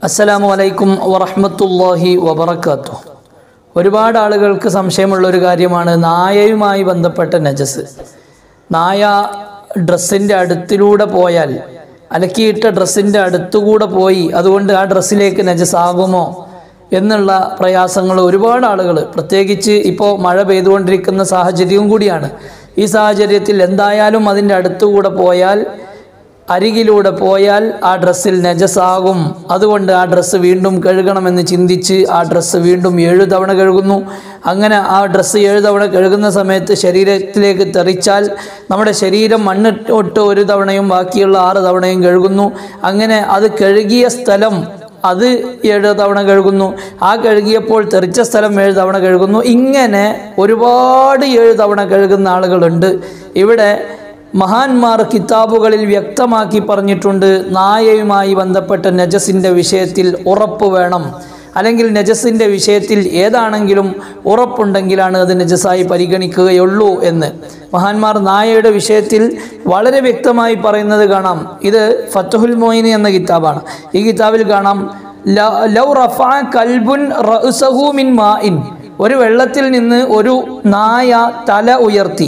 അസ്സലാമു അലൈക്കും വറഹ്മത്തുള്ളാഹി വബറകാതുഹു. ഒരുപാട് ആളുകൾക്ക് സംശയമുള്ള ഒരു കാര്യമാണ് നായയുമായി ബന്ധപ്പെട്ട നജസ്. നായ ഡ്രസ്സിൻ്റെ അടുത്തിലൂടെ പോയാൽ, അലക്കിയിട്ട ഡ്രസ്സിൻ്റെ അടുത്തുകൂടെ പോയി അതുകൊണ്ട് ആ ഡ്രസ്സിലേക്ക് നജസ് ആകുമോ എന്നുള്ള പ്രയാസങ്ങൾ ഒരുപാട് ആളുകൾ, പ്രത്യേകിച്ച് ഇപ്പോൾ മഴ പെയ്തുകൊണ്ടിരിക്കുന്ന സാഹചര്യവും കൂടിയാണ്. ഈ സാഹചര്യത്തിൽ എന്തായാലും അതിൻ്റെ അടുത്തുകൂടെ പോയാൽ, അരികിലൂടെ പോയാൽ ആ ഡ്രസ്സിൽ നജസാകും. അതുകൊണ്ട് ആ ഡ്രസ്സ് വീണ്ടും കഴുകണമെന്ന് ചിന്തിച്ച് ആ ഡ്രസ്സ് വീണ്ടും 7 തവണ കഴുകുന്നു. അങ്ങനെ ആ ഡ്രസ്സ് 7 തവണ കഴുകുന്ന സമയത്ത് ശരീരത്തിലേക്ക് തെറിച്ചാൽ നമ്മുടെ ശരീരം മണ്ണിട്ട് 1 തവണയും ബാക്കിയുള്ള 6 തവണയും കഴുകുന്നു. അങ്ങനെ അത് കഴുകിയ സ്ഥലം അത് 7 തവണ കഴുകുന്നു. ആ കഴുകിയപ്പോൾ തെറിച്ച സ്ഥലം 7 തവണ കഴുകുന്നു. ഇങ്ങനെ ഒരുപാട് 7 തവണ കഴുകുന്ന ആളുകളുണ്ട്. ഇവിടെ മഹാന്മാർ കിതാബുകളിൽ വ്യക്തമാക്കി പറഞ്ഞിട്ടുണ്ട്, നായയുമായി ബന്ധപ്പെട്ട നജസിൻ്റെ വിഷയത്തിൽ ഉറപ്പ് വേണം, അല്ലെങ്കിൽ നജസിൻ്റെ വിഷയത്തിൽ ഏതാണെങ്കിലും ഉറപ്പുണ്ടെങ്കിലാണ് അത് നജസായി പരിഗണിക്കുകയുള്ളൂ എന്ന് മഹാന്മാർ നായയുടെ വിഷയത്തിൽ വളരെ വ്യക്തമായി പറയുന്നത് കാണാം. ഇത് ഫത്ഹുൽ മൊയ്ൻ എന്ന കിതാബാണ്. ഈ കിതാബിൽ കാണാം, ലൗ റഫഅ കൽബുൻ റഅസഹു മിൻ മാഇൻ, ഒരു വെള്ളത്തിൽ നിന്ന് ഒരു നായ തല ഉയർത്തി,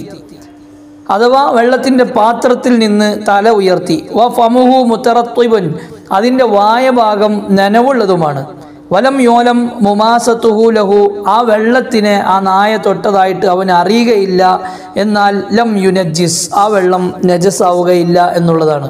അഥവാ വെള്ളത്തിൻ്റെ പാത്രത്തിൽ നിന്ന് തല ഉയർത്തി, വ ഫമുഹു മുതറത്തിബുൻ, അതിൻ്റെ വായ ഭാഗം നനവുള്ളതുമാണ്, വലം യോലം മുമാസത്തുഹു ലഹു, ആ വെള്ളത്തിനെ ആ നായ തൊട്ടതായിട്ട് അവൻ അറിയുകയില്ല, എന്നാൽ ലം യുനജ്ജിസ്, ആ വെള്ളം നജസാവുകയില്ല എന്നുള്ളതാണ്.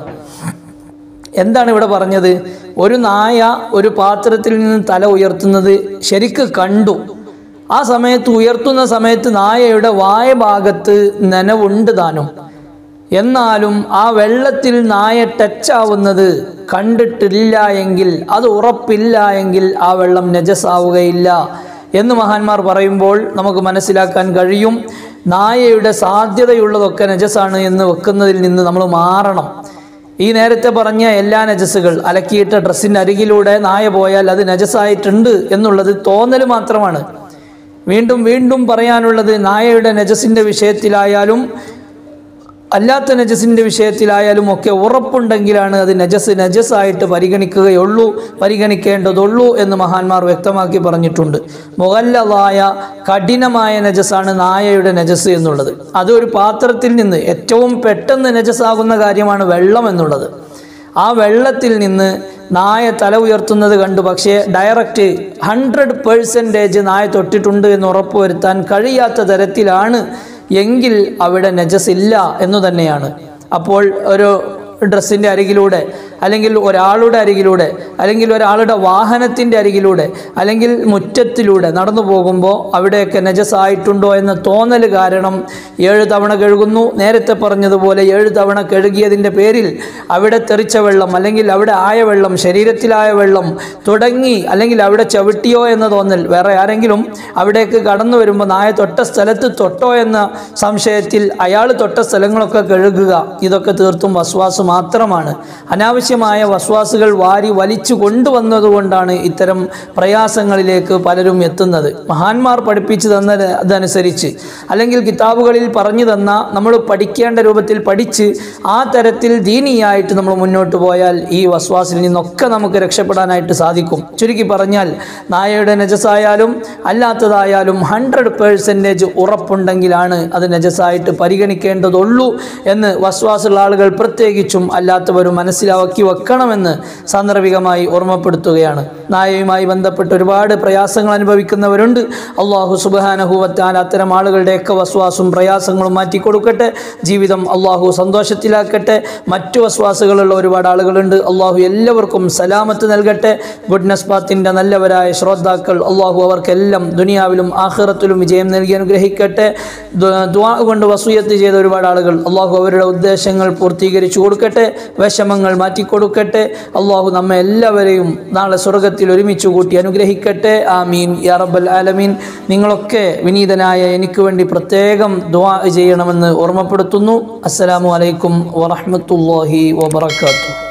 എന്താണ് ഇവിടെ പറഞ്ഞത്? ഒരു നായ ഒരു പാത്രത്തിൽ നിന്ന് തല ഉയർത്തുന്നത് ശരിക്ക് കണ്ടു. ആ സമയത്ത്, ഉയർത്തുന്ന സമയത്ത് നായയുടെ വായ ഭാഗത്ത് നനവുണ്ട് താനും. എന്നാലും ആ വെള്ളത്തിൽ നായ ടച്ചാവുന്നത് കണ്ടിട്ടില്ല എങ്കിൽ, അത് ഉറപ്പില്ല എങ്കിൽ ആ വെള്ളം നജസാവുകയില്ല എന്ന് മഹാന്മാർ പറയുമ്പോൾ നമുക്ക് മനസ്സിലാക്കാൻ കഴിയും, നായയുടെ സാധ്യതയുള്ളതൊക്കെ നജസാണ് എന്ന് വെക്കുന്നതിൽ നിന്ന് നമ്മൾ മാറണം. ഈ നേരത്തെ പറഞ്ഞ എല്ലാ നജസുകൾ, അലക്കിയിട്ട ഡ്രസ്സിൻ്റെ അരികിലൂടെ നായ പോയാൽ അത് നജസായിട്ടുണ്ട് എന്നുള്ളത് തോന്നൽ മാത്രമാണ്. വീണ്ടും വീണ്ടും പറയാനുള്ളത്, നായയുടെ നജസിൻ്റെ വിഷയത്തിലായാലും അല്ലാത്ത നജസിൻ്റെ വിഷയത്തിലായാലും ഒക്കെ ഉറപ്പുണ്ടെങ്കിലാണ് അത് നജസായിട്ട് പരിഗണിക്കേണ്ടതുള്ളൂ എന്ന് മഹാന്മാർ വ്യക്തമാക്കി പറഞ്ഞിട്ടുണ്ട്. മുഗല്ലദായ കഠിനമായ നജസാണ് നായയുടെ നജസ് എന്നുള്ളത്. അത് ഒരു പാത്രത്തിൽ നിന്ന് ഏറ്റവും പെട്ടെന്ന് നജസാകുന്ന കാര്യമാണ് വെള്ളം എന്നുള്ളത്. ആ വെള്ളത്തിൽ നിന്ന് നായ തല ഉയർത്തുന്നത് കണ്ടു, പക്ഷേ ഡയറക്റ്റ് 100% നായ തൊട്ടിട്ടുണ്ട് എന്ന് ഉറപ്പുവരുത്താൻ കഴിയാത്ത തരത്തിലാണ് എങ്കിൽ അവിടെ നജസ് ഇല്ല എന്നു തന്നെയാണ്. അപ്പോൾ ഒരു ഡ്രസ്സിൻ്റെ അരികിലൂടെ, അല്ലെങ്കിൽ ഒരാളുടെ അരികിലൂടെ, അല്ലെങ്കിൽ ഒരാളുടെ വാഹനത്തിൻ്റെ അരികിലൂടെ, അല്ലെങ്കിൽ മുറ്റത്തിലൂടെ നടന്നു പോകുമ്പോൾ അവിടെയൊക്കെ നജസായിട്ടുണ്ടോ എന്ന തോന്നൽ കാരണം 7 തവണ കഴുകുന്നു. നേരത്തെ പറഞ്ഞതുപോലെ 7 തവണ കഴുകിയതിൻ്റെ പേരിൽ അവിടെ തെറിച്ച വെള്ളം, അല്ലെങ്കിൽ അവിടെ ആയ വെള്ളം, ശരീരത്തിലായ വെള്ളം തുടങ്ങി, അല്ലെങ്കിൽ അവിടെ ചവിട്ടിയോ എന്ന തോന്നൽ, വേറെ ആരെങ്കിലും അവിടേക്ക് കടന്നു വരുമ്പോൾ നായ തൊട്ട സ്ഥലത്ത് തൊട്ടോ എന്ന സംശയത്തിൽ അയാൾ തൊട്ട സ്ഥലങ്ങളൊക്കെ കഴുകുക, ഇതൊക്കെ തീർത്തും വസ്വാസ് മാത്രമാണ്. അനാവശ്യമായ വസ്വാസുകൾ വാരി വലിച്ചു കൊണ്ടുവന്നതുകൊണ്ടാണ് ഇത്തരം പ്രയാസങ്ങളിലേക്ക് പലരും എത്തുന്നത്. മഹാന്മാർ പഠിപ്പിച്ചു തന്നതനുസരിച്ച്, അല്ലെങ്കിൽ കിതാബുകളിൽ പറഞ്ഞു തന്ന, നമ്മൾ പഠിക്കേണ്ട രൂപത്തിൽ പഠിച്ച് ആ തരത്തിൽ ദീനിയായിട്ട് നമ്മൾ മുന്നോട്ട് പോയാൽ ഈ വസ്വാസിൽ നിന്നൊക്കെ നമുക്ക് രക്ഷപ്പെടാനായിട്ട് സാധിക്കും. ചുരുക്കി പറഞ്ഞാൽ, നായയുടെ നജസായാലും അല്ലാത്തതായാലും 100% ഉറപ്പുണ്ടെങ്കിലാണ് അത് നജസായിട്ട് പരിഗണിക്കേണ്ടതുള്ളൂ എന്ന് വസ്വാസുള്ള ആളുകൾ പ്രത്യേകിച്ചും അല്ലാത്തവരും മനസ്സിലാക്കി വെക്കണമെന്ന് സാന്ദർഭികമായി ഓർമ്മപ്പെടുത്തുകയാണ്. നായയുമായി ബന്ധപ്പെട്ട് ഒരുപാട് പ്രയാസങ്ങൾ അനുഭവിക്കുന്നവരുണ്ട്. അള്ളാഹു സുബ്ഹാനഹു വ തആല അത്തരം ആളുകളുടെയൊക്കെ വസ്വാസും പ്രയാസങ്ങളും മാറ്റിക്കൊടുക്കട്ടെ. ജീവിതം അള്ളാഹു സന്തോഷത്തിലാക്കട്ടെ. മറ്റു വസ്വാസുകളുള്ള ഒരുപാട് ആളുകളുണ്ട്. അള്ളാഹു എല്ലാവർക്കും സലാമത്ത് നൽകട്ടെ. ഗുഡ്നസ് പാത്തിൻ്റെ നല്ലവരായ ശ്രോതാക്കൾ, അള്ളാഹു അവർക്കെല്ലാം ദുനിയാവിലും ആഖിറത്തിലും വിജയം നൽകി അനുഗ്രഹിക്കട്ടെ. ദുആ കൊണ്ട് വസിയത്ത് ചെയ്ത ഒരുപാട് ആളുകൾ, അള്ളാഹു അവരുടെ ഉദ്ദേശങ്ങൾ പൂർത്തീകരിച്ചു കൊടുക്കട്ടെ, വിഷമങ്ങൾ മാറ്റിക്കൊടുക്കട്ടെ. അള്ളാഹു നമ്മെ എല്ലാവരെയും നാളെ സ്വർഗത്തിൽ ഒരുമിച്ച് കൂട്ടി അനുഗ്രഹിക്കട്ടെ. ആമീൻ യാ റബ്ബൽ ആലമീൻ. നിങ്ങളൊക്കെ വിനീതനായ എനിക്ക് വേണ്ടി പ്രത്യേകം ദുആ ചെയ്യണമെന്ന് ഓർമ്മപ്പെടുത്തുന്നു. അസ്സലാമു അലൈക്കും വറഹ്മത്തുള്ളാഹി വബറകാതുഹു.